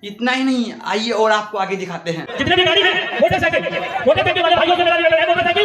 इतना ही नहीं, आइए और आपको आगे दिखाते हैं। जितने भी गाड़ी है मोटरसाइकिल वाले भाइयों से मेरा निवेदन है, मोटरसाइकिल